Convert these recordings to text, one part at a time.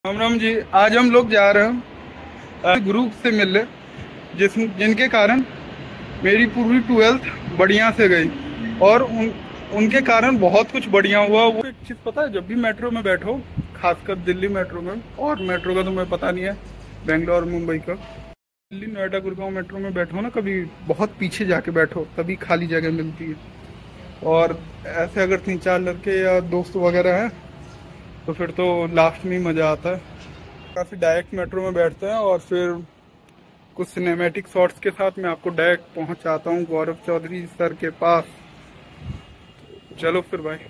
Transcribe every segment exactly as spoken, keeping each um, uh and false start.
राम राम जी। आज हम लोग जा रहे हैं ग्रुप से मिलने, जिस जिनके कारण मेरी पूरी ट्वेल्थ बढ़िया से गई और उन उनके कारण बहुत कुछ बढ़िया हुआ। वो एक चीज़ पता है, जब भी मेट्रो में बैठो, खासकर दिल्ली मेट्रो में, और मेट्रो का तो मैं पता नहीं है बेंगलोर मुंबई का, दिल्ली नोएडा गुड़गांव मेट्रो में बैठो ना, कभी बहुत पीछे जाके बैठो तभी खाली जगह मिलती है। और ऐसे अगर तीन चार लड़के या दोस्त वगैरह हैं तो फिर तो लास्ट में ही मज़ा आता है। काफ़ी डायरेक्ट मेट्रो में बैठते हैं और फिर कुछ सिनेमैटिक शॉट्स के साथ मैं आपको डायरेक्ट पहुंचाता हूं गौरव चौधरी सर के पास। चलो फिर भाई।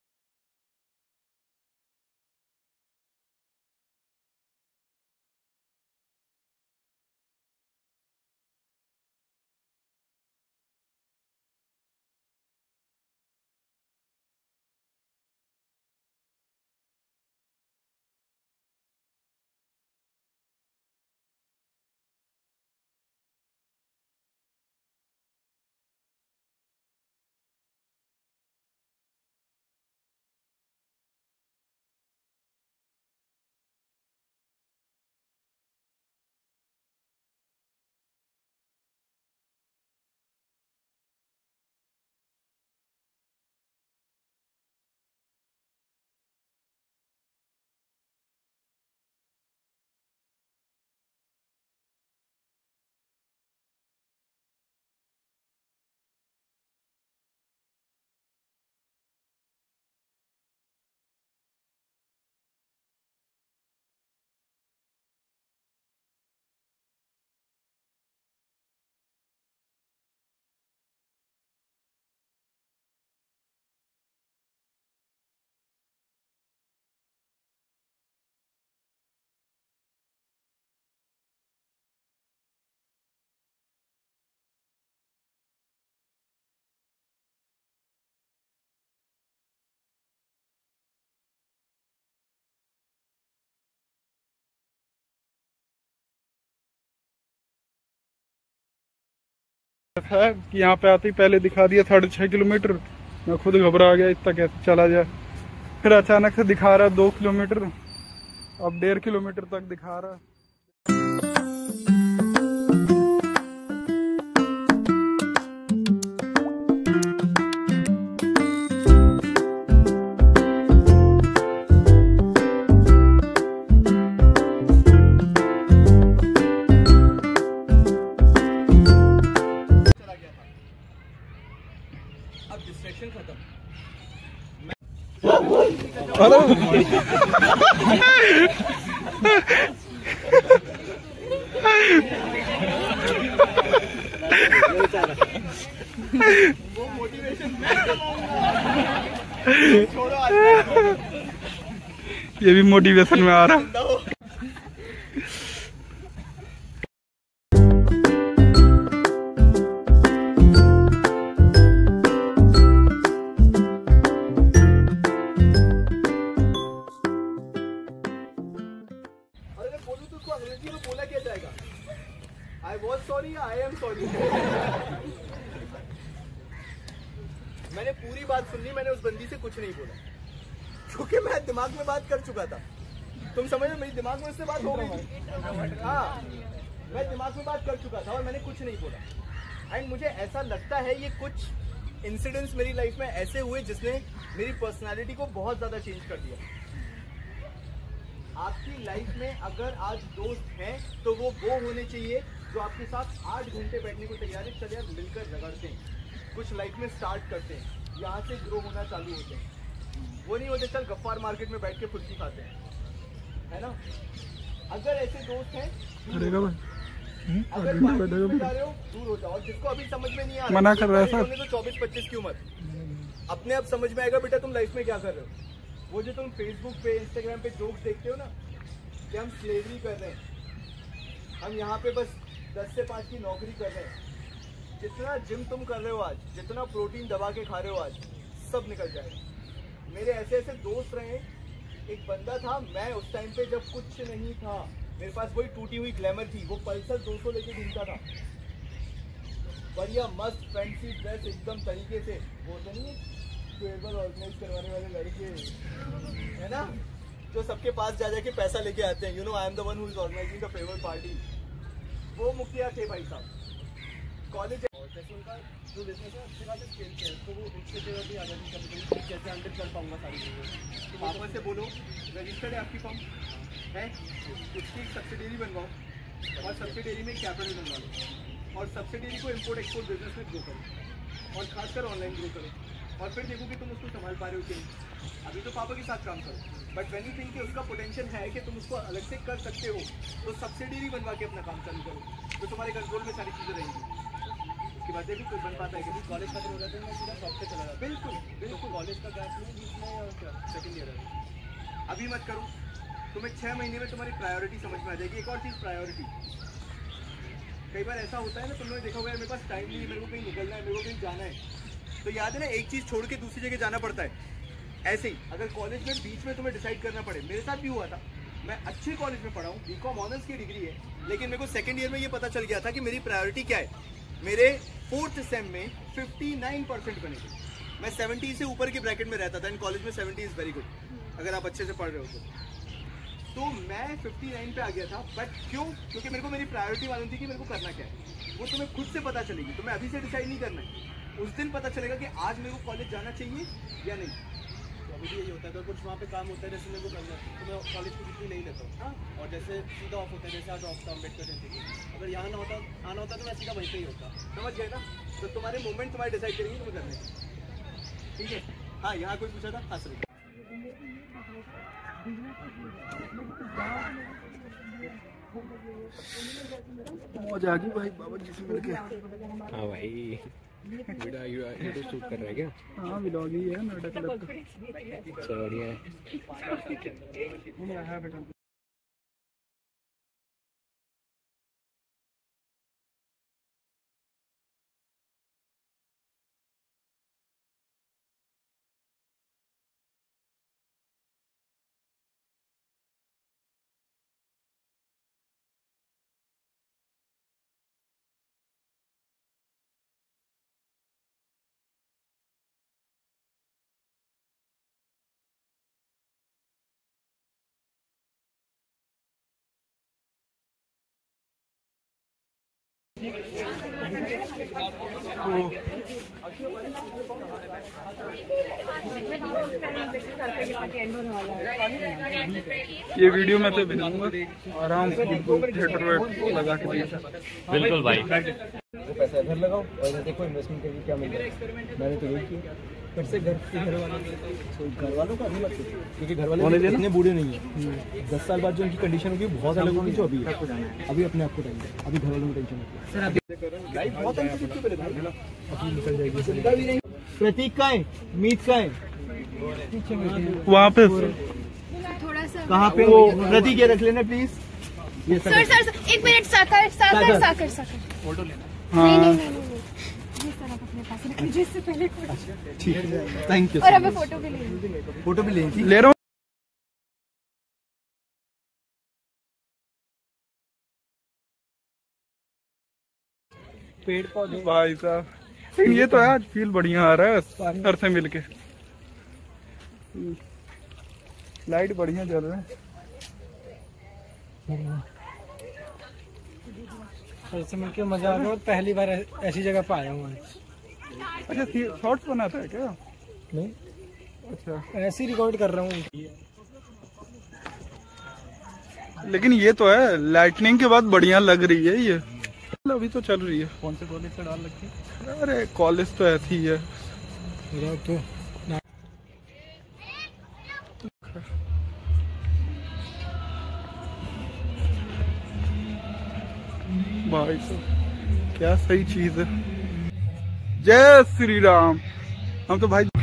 है कि यहाँ पे आते ही पहले दिखा दिया साढ़े छः किलोमीटर। मैं खुद घबरा गया, इतना कैसे चला जाए। फिर अचानक से दिखा रहा है दो किलोमीटर, अब डेढ़ किलोमीटर तक दिखा रहा है। अब डिस्ट्रैक्शन खत्म। वो मोटिवेशन छोड़ो, ये भी मोटिवेशन में आ रहा है। अंग्रेजी में बोला क्या जाएगा? I was sorry, I am sorry. मैंने पूरी बात सुन ली, मैंने उस बंदी से कुछ नहीं बोला क्योंकि मैं दिमाग में बात कर चुका था। तुम समझ रहे, मेरी दिमाग में उससे बात हो गई थी। हाँ, मैं दिमाग में बात कर चुका था और मैंने कुछ नहीं बोला। एंड मुझे ऐसा लगता है ये कुछ इंसिडेंट्स मेरी लाइफ में ऐसे हुए जिसने मेरी पर्सनैलिटी को बहुत ज्यादा चेंज कर दिया। आपकी लाइफ में अगर आज दोस्त हैं तो वो वो होने चाहिए जो आपके साथ आठ घंटे बैठने को तैयार है। चलिए आप मिलकर रगड़ते हैं, कुछ लाइफ में स्टार्ट करते हैं, यहाँ से ग्रो होना चालू होते हैं। वो नहीं होते चल गफ्फार मार्केट में बैठ के फुल्की खाते हैं, है ना। अगर ऐसे दोस्त हैं, अगर पार्टी में जा रहे हो दूर हो जाओ। और जिसको अभी समझ में नहीं आ रहा, मना कर रहा है सर, तो चौबीस पच्चीस की उम्र, अपने आप समझ में आएगा बेटा तुम लाइफ में क्या कर रहे हो। वो जो तुम फेसबुक पे इंस्टाग्राम पे जोक्स देखते हो ना कि हम स्लेवरी कर रहे हैं, हम यहाँ पे बस दस से पाँच की नौकरी कर रहे हैं, जितना जिम तुम कर रहे हो आज, जितना प्रोटीन दबा के खा रहे हो आज, सब निकल जाएगा। मेरे ऐसे ऐसे दोस्त रहे। एक बंदा था, मैं उस टाइम पे जब कुछ नहीं था, मेरे पास वही टूटी हुई ग्लैमर थी, वो पल्सर दो सौ लेके घूमता था, बढ़िया मस्त फैंसी ड्रेस एकदम तरीके से। वो तो नहीं फेयरवेल ऑर्गेनाइज करवाने वाले लड़के, है ना, जो सबके पास जा जाके पैसा लेके आते हैं, you know I am the one who is organising the favourite party, वो मुखिया थे भाई साहब। कॉलेज जैसे उनका जो बिजनेस है अच्छे खासे स्केल पे है, तो वो उसके जगह भी आ जाती है, कैसे हैंडल कर पाऊंगा सारी चीज़ें। तो वापस से बोलो, रजिस्टर्ड है आपकी फॉर्म है, उसकी एक सब्सिडरी बनवाओ और सब्सिडरी में कैपिटल बनवा लो और सब्सिडरी को इम्पोर्ट एक्सपोर्ट बिजनेस में ग्रो करो और खासकर ऑनलाइन ग्रो करो और फिर देखो कि तुम उसको संभाल पा रहे हो कि नहीं। अभी तो पापा के साथ काम करो, बट व्हेन यू थिंक कि उसका पोटेंशियल है कि तुम उसको अलग से कर सकते हो, तो सब्सिडरी बनवा के अपना काम चालू करो, तो तुम्हारे कंट्रोल में सारी चीज़ें रहेंगी। उसकी बात है कि कोई बन पाता है कि कॉलेज खत्म हो जाता है, मैं सीधा शॉप पे चला जाता। बिल्कुल बिल्कुल, कॉलेज का गैप नहीं बीच में और क्या सेकेंड ईयर है। अभी मत करो, तुम्हें छः महीने में तुम्हारी प्रायोरिटी समझ में आ जाएगी। एक और चीज़, प्रायोरिटी। कई बार ऐसा होता है ना, तुम लोगों ने देखा होगा मेरे पास टाइम नहीं है, मेरे को कहीं निकलना है, मेरे को कहीं जाना है, तो याद है ना एक चीज़ छोड़ के दूसरी जगह जाना पड़ता है। ऐसे ही अगर कॉलेज में बीच में तुम्हें डिसाइड करना पड़े, मेरे साथ भी हुआ था। मैं अच्छे कॉलेज में पढ़ा हूँ, बी कॉम ऑनर्स की डिग्री है, लेकिन मेरे को सेकेंड ईयर में ये पता चल गया था कि मेरी प्रायोरिटी क्या है। मेरे फोर्थ सेम में उनसठ परसेंट बने थे, मैं सत्तर से ऊपर के ब्रैकेट में रहता था। इन कॉलेज में सत्तर इज़ वेरी गुड अगर आप अच्छे से पढ़ रहे हो तो। तो मैं उनसठ पे आ गया था, बट क्यों? क्योंकि मेरे को मेरी प्रायोरिटी मालूम थी कि मेरे को करना क्या है। वो तुम्हें खुद से पता चलेगी, तुम्हें अभी से डिसाइड नहीं करना है। उस दिन पता चलेगा कि आज मेरे को कॉलेज जाना चाहिए या नहीं। तो अभी भी यही होता है, अगर कुछ वहाँ पे काम होता है जैसे मेरे को करना है तो मैं कॉलेज की डिग्री नहीं लेता हूँ। हाँ, और जैसे सीधा ऑफ होता है, जैसे आज ऑफ था अम्बेडकर जयंती, अगर यहाँ ना होता आना होता तो मैं सीधा वहीं पे ही होता। समझ गए ना? तो तुम्हारे मूवमेंट तुम्हारे डिसाइड करेंगे तुम्हें करने। ठीक है? हाँ, यहाँ कोई पूछा था? हाँ सर। मौज आ गई भाई बाबा जी से मिलके। हाँ भाई, वीडियो वीडियो शूट कर रहा है क्या? हाँ, व्लॉग ही है, नाटक अलग का। अच्छा, बढ़िया है। ये वीडियो मैं तो बनाऊंगा आराम से, बिल्कुल थिएटर में लगा के दिया। बिल्कुल भाई, वो पैसा इधर लगाओ और देखो इन्वेस्टमेंट करके क्या मिल रहा है। मैंने तो यही किया, फिर से घर के घर वालों घर वालों का अभी मत सोचो, क्योंकि घर वाले इतने बूढ़े नहीं है। दस साल बाद जो उनकी कंडीशन होगी बहुत अलग होगी जो अभी है। अभी अपने आप को टाइम, अभी घर वालों को टेंशन होती है। बहुत निकल जाएगी। प्रतीक का है, मीत का है, वहाँ पे थोड़ा सा कहाँ पे? वो प्रतीक ये रख लेना प्लीज। ये सर सर सर एक मिनट, साकर साकर साकर साकर फोटो नहीं हाँ नहीं नहीं नहीं ये सर आप अपने पास रख लीजिए, इससे पहले ठीक है, थैंक यू। और हमें फोटो भी लेंगे। फोटो भी लेंगे। ले रहा हूँ। पेड़ पौधे भाई साहब, ये तो है, आज फील बढ़िया आ रहा है सर से मिलके। लाइट बढ़िया चल रहा है। सर से मिलके मजा आ रहा है। पहली बार ऐसी जगह पे आया हूँ। अच्छा, शॉर्ट्स बनाता है क्या? नहीं, अच्छा, ऐसे ही रिकॉर्ड कर रहा हूँ। लेकिन ये तो है, लाइटनिंग के बाद बढ़िया लग रही है ये। अभी तो चल रही है। कौन से कॉलेज से डाल रखी है? अरे कॉलेज तो ऐसी ही है। तो भाई साहब क्या सही चीज है। जय श्री राम। हम तो भाई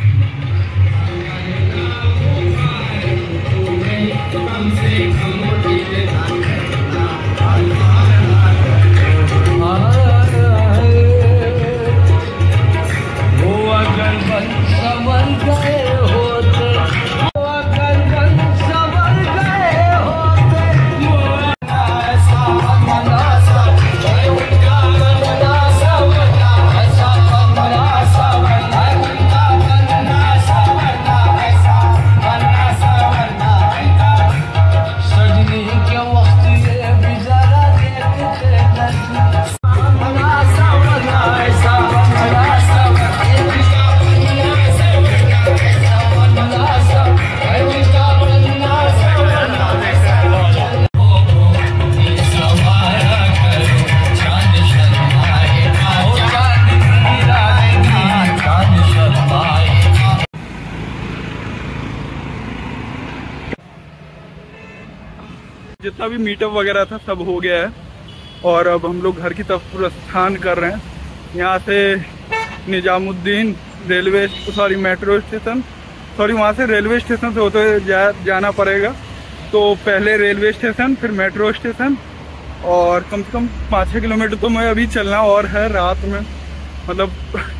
जितना भी मीटअप वगैरह था सब हो गया है और अब हम लोग घर की तरफ प्रस्थान कर रहे हैं। यहाँ से Nizamuddin railway sorry metro station sorry वहाँ से रेलवे स्टेशन से होते हुए जा, जाना पड़ेगा। तो पहले रेलवे स्टेशन फिर मेट्रो स्टेशन और कम से कम पाँच छः किलोमीटर तो मैं अभी चलना और है रात में मतलब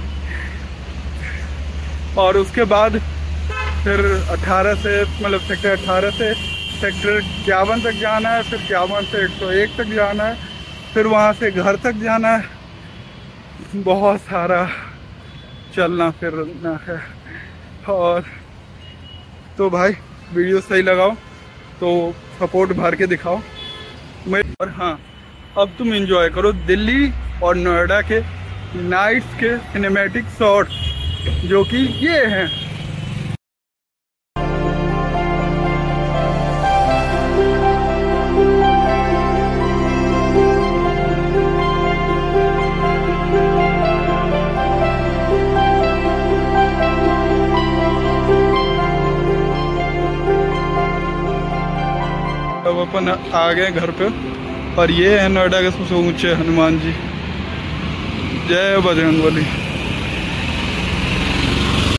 और उसके बाद फिर अठारह से मतलब सेक्टर अठारह से सेक्टर इक्यावन तक जाना है, फिर इक्यावन से एक सौ एक तक जाना है, फिर वहाँ से घर तक जाना है। बहुत सारा चलना फिरना है। और तो भाई वीडियो सही लगाओ तो सपोर्ट भर के दिखाओ मैं। और हाँ अब तुम एंजॉय करो दिल्ली और नोएडा के नाइट्स के सिनेमैटिक शॉट्स जो कि ये हैं। अब अपन आ गए घर पे और ये है नोएडा के सबसे ऊंचे हनुमान जी। जय बजरंगबली।